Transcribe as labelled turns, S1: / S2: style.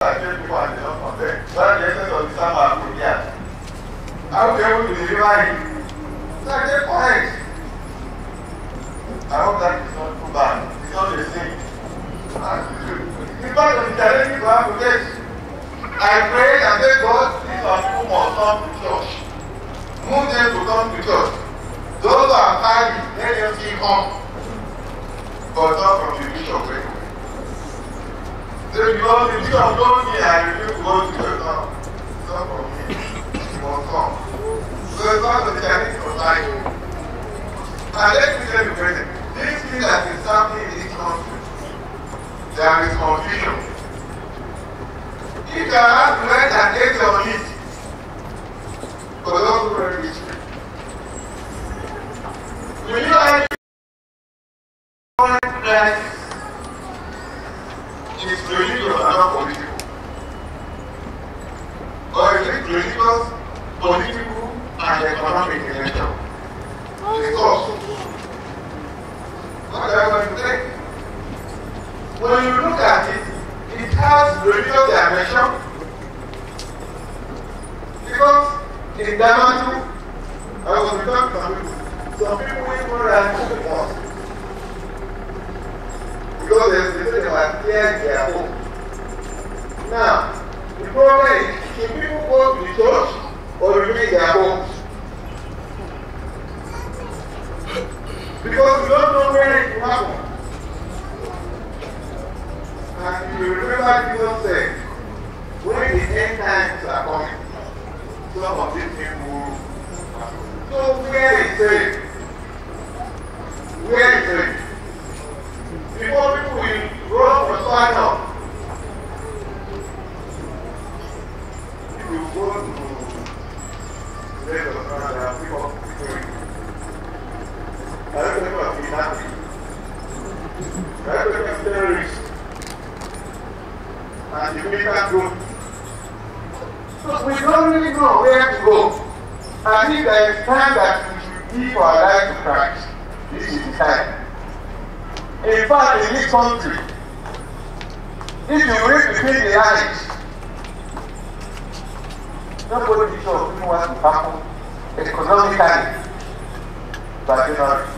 S1: People and they don't compare. What the essence of Islam are good here? How to be able to deliver it? So I get point. I hope that is not too bad. It's not the same. It's part of the challenge to have to get. I pray and say, God, these are people must come to church. Move them to come to church. Those who are tired, let them still come. But not from the bishop. So because the bishop told me I refuse to go to church now. It's not from me. He must come. So it's part of the challenge of life. And let me tell you, brethren, this thing that is happening in this country, there is confusion. If you are asked to write an essay on it, for those who read history, will you argue that is religious and not political? Or is it religious, political, and economic in nature? Discuss. What are you going to say? When you look at it, it has religious dimension. Because in Damascus, I was talking to some people even ran to the mosque. Because they say they were clearing their home. Now, the problem is, should people go to the church or remain their homes? Because we don't know where it will happen. And if you remember Jesus said, when the end times are coming, some of these people will happen. So where is it? Where is it? Before people will run for sign up, if you go to Lagos, there are people going. I don't know what is happening. I don't know if terrorists and the militant group. So we don't really know where to go. And if there is time that we should give our life to Christ, this is the time. In fact, in this country, if you read between the lines, nobody is sure what will happen economically, but you know.